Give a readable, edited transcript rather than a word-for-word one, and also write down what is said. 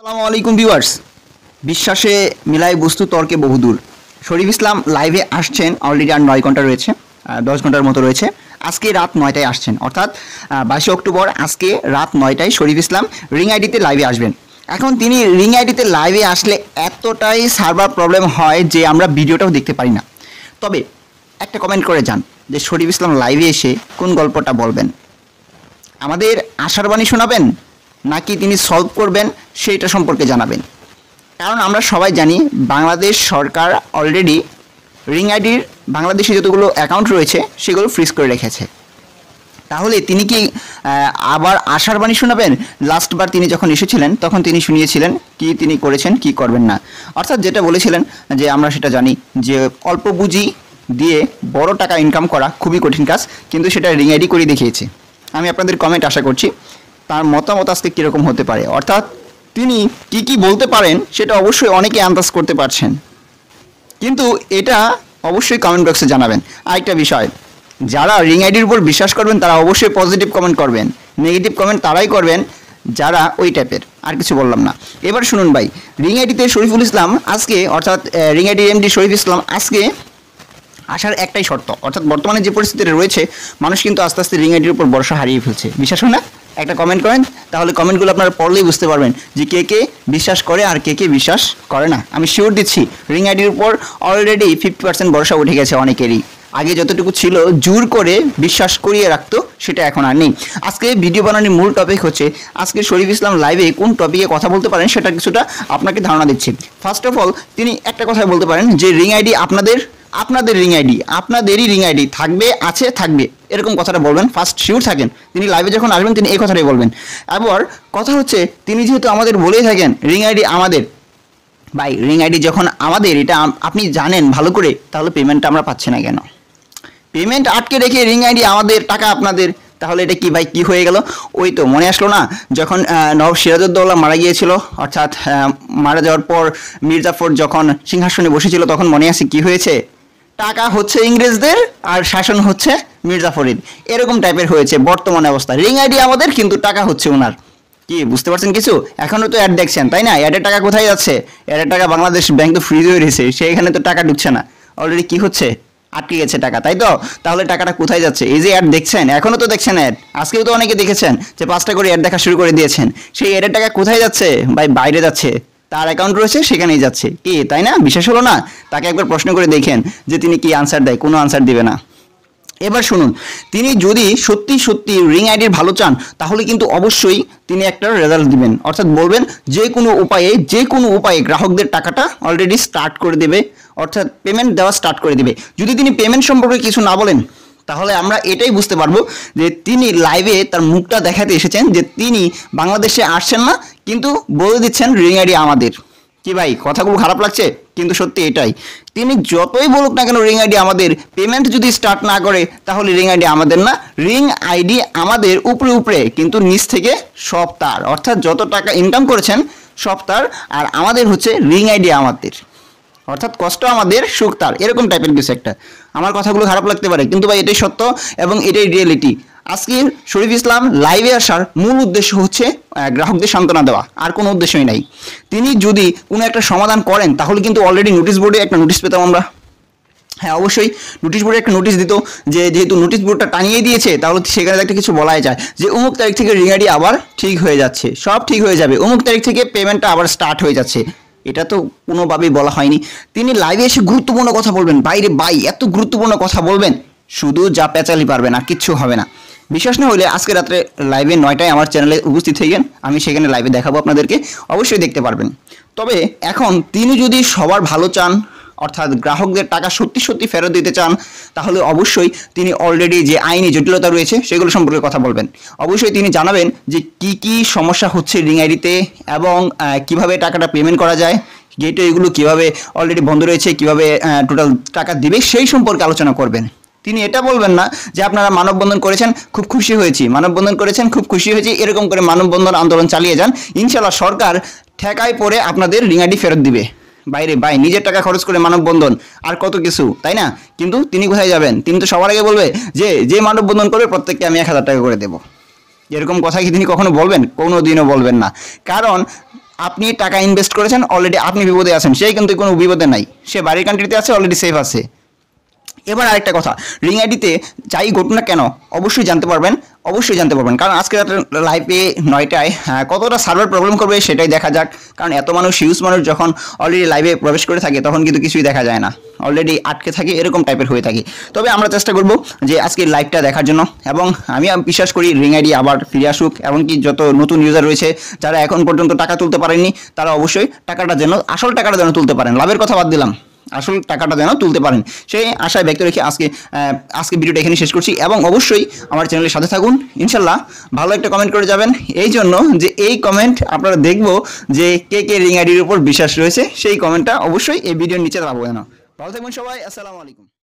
আসসালামু আলাইকুম ভিউয়ার্স। বিশ্বাসে মিলাই বস্তু তর্কে বহুদূর। শরীফ ইসলাম লাইভে আসছেন, অলরেডি আর 9 ঘন্টা রয়েছে, 10 ঘন্টার মতো রয়েছে। আজকে রাত 9টায় আসছেন, অর্থাৎ 22 অক্টোবর আজকে রাত 9টায় শরীফ ইসলাম রিং আইডিতে লাইভে আসবেন। এখন তিনি রিং আইডিতে লাইভে আসলে এতটাই সার্ভার প্রবলেম হয় যে আমরা ভিডিওটাও দেখতে পারি না। তবে একটা কমেন্ট করে যান যে শরীফ ইসলাম লাইভে এসে কোন গল্পটা বলবেন, আমাদের আশার বাণী শোনাবেন নাকি তিনি সলভ করবেন সেইটা সম্পর্কে জানাবেন। কারণ আমরা সবাই জানি বাংলাদেশ সরকার অলরেডি রিং আইডির বাংলাদেশে যতগুলো অ্যাকাউন্ট রয়েছে সেগুলো ফ্রিজ করে রেখেছে। তাহলে তিনি কি আবার আশার বাণী শোনাবেন? লাস্টবার তিনি যখন এসেছিলেন তখন তিনি শুনিয়েছিলেন কি তিনি করেছেন কি করবেন না, অর্থাৎ যেটা বলেছিলেন যে আমরা সেটা জানি যে অল্প পুঁজি দিয়ে বড় টাকা ইনকাম করা খুবই কঠিন কাজ, কিন্তু সেটা রিং আইডি করে দেখিয়েছে। আমি আপনাদের কমেন্ট আশা করছি তার মতামত আজকে কীরকম হতে পারে, অর্থাৎ তিনি কি কি বলতে পারেন সেটা অবশ্যই অনেকে আন্দাজ করতে পারছেন, কিন্তু এটা অবশ্যই কমেন্ট বক্সে জানাবেন। আরেকটা বিষয়, যারা রিং আইডির উপর বিশ্বাস করবেন তারা অবশ্যই পজিটিভ কমেন্ট করবেন, নেগেটিভ কমেন্ট তারাই করবেন যারা ওই টাইপের। আর কিছু বললাম না। এবার শুনুন ভাই, রিং আইডিতে শরীফুল ইসলাম আজকে, অর্থাৎ রিং আইডির এমডি শরীফ ইসলাম আজকে আসার একটাই শর্ত, অর্থাৎ বর্তমানে যে পরিস্থিতিতে রয়েছে মানুষ কিন্তু আস্তে আস্তে রিং আইডির উপর ভরসা হারিয়ে ফেলছে। বিশ্বাস হয় না? একটা কমেন্ট করেন, তাহলে কমেন্টগুলো আপনারা পড়লেই বুঝতে পারবেন যে কে কে বিশ্বাস করে আর কে কে বিশ্বাস করে না। আমি শিওর দিচ্ছি রিং আইডির উপর অলরেডি 50% ভরসা উঠে গেছে অনেকেরই। আগে যতটুকু ছিল জোর করে বিশ্বাস করিয়ে রাখতো সেটা এখন আর নেই। আজকে ভিডিও বানানোর মূল টপিক হচ্ছে আজকে শরীফ ইসলাম লাইভে কোন টপিকে কথা বলতে পারেন সেটা কিছুটা আপনাকে ধারণা দিচ্ছি। ফার্স্ট অফ অল তিনি একটা কথা বলতে পারেন যে রিং আইডি আপনাদের রিং আইডি, আপনাদেরই রিং আইডি থাকবে, আছে, থাকবে, এরকম কথাটা বলবেন। ফার্স্ট শিওর থাকেন তিনি লাইভে যখন আসবেন তিনি এই কথাটাই বলবেন। এবার কথা হচ্ছে তিনি যেহেতু আমাদের বলেই থাকেন রিং আইডি আমাদের, ভাই রিং আইডি যখন আমাদের এটা আপনি জানেন ভালো করে, তাহলে পেমেন্টটা আমরা পাচ্ছি না কেন? পেমেন্ট আটকে রেখে রিং আইডি আমাদের, টাকা আপনাদের, তাহলে এটা কি ভাই কি হয়ে গেল? ওই তো মনে আসলো না যখন নবাব সিরাজউদ্দৌলা মারা গিয়েছিল, অর্থাৎ মারা যাওয়ার পর মির্জাফর যখন সিংহাসনে বসেছিল তখন মনে আছে কি হয়েছে? টাকা হচ্ছে ইংরেজদের আর শাসন হচ্ছে মির্জাফরের, এরকম টাইপের হয়েছে বর্তমানে অবস্থা। রিং আইডি আমাদের কিন্তু টাকা হচ্ছে ওনার। কি বুঝতে পারছেন কিছু? এখনও তো অ্যাড দেখছেন তাই না? অ্যাডের টাকা কোথায় যাচ্ছে? অ্যাডের টাকা বাংলাদেশ ব্যাংক তো ফ্রিজ হয়ে রয়েছে, সেখানে তো টাকা ঢুকছে না, অলরেডি কি হচ্ছে আটকে গেছে টাকা, তাই তো? তাহলে টাকাটা কোথায় যাচ্ছে? এই যে অ্যাড দেখছেন, এখনও তো দেখছেন অ্যাড, আজকেও তো অনেকে দেখেছেন যে 5টা করে অ্যাড দেখা শুরু করে দিয়েছেন, সেই অ্যাডের টাকা কোথায় যাচ্ছে? ভাই বাইরে যাচ্ছে, তার অ্যাকাউন্ট রয়েছে সেখানেই যাচ্ছে। কি তাই না? বিশ্বাস হলো না? তাকে একবার প্রশ্ন করে দেখেন যে তিনি কি আনসার দেয়, কোনো আনসার দিবে না। এবার শুনুন, তিনি যদি সত্যি সত্যি রিং আইডির ভালো চান তাহলে কিন্তু অবশ্যই তিনি একটা রেজাল্ট দিবেন, অর্থাৎ বলবেন যে কোনো উপায়ে গ্রাহকদের টাকাটা অলরেডি স্টার্ট করে দেবে, অর্থাৎ পেমেন্ট দেওয়া স্টার্ট করে দেবে। যদি তিনি পেমেন্ট সম্পর্কে কিছু না বলেন তাহলে আমরা এটাই বুঝতে পারবো যে তিনি লাইভে তার মুখটা দেখাতে এসেছেন যে তিনি বাংলাদেশে আসছেন না, কিন্তু বলে দিচ্ছেন রিং আইডি আমাদের। কি ভাই কথাগুলো খারাপ লাগছে? কিন্তু সত্যি এটাই, তিনি যতই বলুক না কেন রিং আইডি আমাদের, পেমেন্ট যদি স্টার্ট না করে তাহলে রিং আইডি আমাদের না, রিং আইডি আমাদের উপরে উপরে, কিন্তু নিচ থেকে সব তার, অর্থাৎ যত টাকা ইনকাম করেছেন সব তার, আর আমাদের হচ্ছে রিং আইডি আমাদের, অর্থাৎ কষ্ট আমাদের সুখ তার, এরকম টাইপের কিছু একটা। আমার কথাগুলো খারাপ লাগতে পারে কিন্তু ভাই এটাই সত্য এবং এটাই রিয়েলিটি। আজকে শরীফ ইসলাম লাইভে আসার মূল উদ্দেশ্য হচ্ছে গ্রাহকদের সান্ত্বনা দেওয়া, আর কোনো উদ্দেশ্যই নাই। তিনি যদি কোনো একটা সমাধান করেন তাহলে কিন্তু অলরেডি নোটিশ বোর্ডে একটা নোটিশ পেতাম আমরা। হ্যাঁ অবশ্যই নোটিশ বোর্ডে একটা নোটিশ দিত যে যেহেতু নোটিশ বোর্ডটা টানিয়ে দিয়েছে তাহলে সেখানে একটা কিছু বলাই যায় যে অমুক তারিখ থেকে রিং আইডি আবার ঠিক হয়ে যাচ্ছে, সব ঠিক হয়ে যাবে, অমুক তারিখ থেকে পেমেন্টটা আবার স্টার্ট হয়ে যাচ্ছে। এটা তো কোনোভাবেই বলা হয়নি। তিনি লাইভে এসে গুরুত্বপূর্ণ কথা বলবেন, বাইরে ভাই এত গুরুত্বপূর্ণ কথা বলবেন, শুধু যা পেঁচালি পারবেন আর কিচ্ছু হবে না। বিশ্বাস না হলে আজকে রাত্রে লাইভে 9টায় আমার চ্যানেলে উপস্থিত হয়ে আমি সেখানে লাইভে দেখাবো আপনাদেরকে, অবশ্যই দেখতে পারবেন। তবে এখন তিনি যদি সবার ভালো চান, অর্থাৎ গ্রাহকদের টাকা সত্যি সত্যি ফেরত দিতে চান, তাহলে অবশ্যই তিনি অলরেডি যে আইনি জটিলতা রয়েছে সেগুলো সম্পর্কে কথা বলবেন। অবশ্যই তিনি জানাবেন যে কি কি সমস্যা হচ্ছে রিং আইডিতে এবং কিভাবে টাকাটা পেমেন্ট করা যায়, গেটে এগুলো কীভাবে অলরেডি বন্ধ রয়েছে, কীভাবে টোটাল টাকা দিবে সেই সম্পর্কে আলোচনা করবেন। তিনি এটা বলবেন না যে আপনারা মানববন্ধন করেছেন খুব খুশি হয়েছি, মানববন্ধন করেছেন খুব খুশি হয়েছি, এরকম করে মানববন্ধন আন্দোলন চালিয়ে যান, ইনশাল্লাহ সরকার ঠেকায় পড়ে আপনাদের রিং আইডি ফেরত দিবে। বাইরে ভাই নিজের টাকা খরচ করে মানববন্ধন আর কত কিছু, তাই না? কিন্তু তিনি কোথায় যাবেন? তিনি তো সবার আগে বলবে যে মানববন্ধন করবে প্রত্যেককে আমি 1000 টাকা করে দেবো। এরকম কথা কি তিনি কখনো বলবেন? কোনো দিনও বলবেন না। কারণ আপনি টাকা ইনভেস্ট করেছেন, অলরেডি আপনি বিপদে আছেন, সেই কিন্তু কোনো বিপদে নাই, সে বাড়ির কান্ট্রিতে আছে, অলরেডি সেফ আছে। এবার আরেকটা কথা, রিং আইডিতে যাই ঘটুক না কেন অবশ্যই জানতে পারবেন, অবশ্যই জানতে পারবেন, কারণ আজকে লাইভে 9টায় কতটা সার্ভার প্রবলেম করবে সেটাই দেখা যাক। কারণ এত মানুষ, হিউজ মানুষ যখন অলরেডি লাইভে প্রবেশ করে থাকে তখন কিন্তু কিছুই দেখা যায় না, অলরেডি আটকে থাকে, এরকম টাইপের হয়ে থাকে। তবে আমরা চেষ্টা করব যে আজকে লাইভটা দেখার জন্য, এবং আমি বিশ্বাস করি রিং আইডি আবার ফিরে আসুক, এমনকি যত নতুন ইউজার রয়েছে যারা এখন পর্যন্ত টাকা তুলতে পারেননি তারা অবশ্যই টাকাটা যেন, আসল টাকাটা যেন তুলতে পারেন, লাভের কথা বাদ দিলাম, আসল টাকাটা যেন তুলতে পারেন সেই আশায় ব্যক্ত রেখে আজকে ভিডিওটা এখানে শেষ করছি। এবং অবশ্যই আমার চ্যানেলের সাথে থাকুন, ইনশাল্লাহ ভালো একটা কমেন্ট করে যাবেন, এই জন্য যে এই কমেন্ট আপনারা দেখবো যে কে কে রিং আইডির উপর বিশ্বাস রয়েছে, সেই কমেন্টটা অবশ্যই এই ভিডিওর নিচে পাবো। যেন ভালো থাকবেন সবাই, আসসালামু আলাইকুম।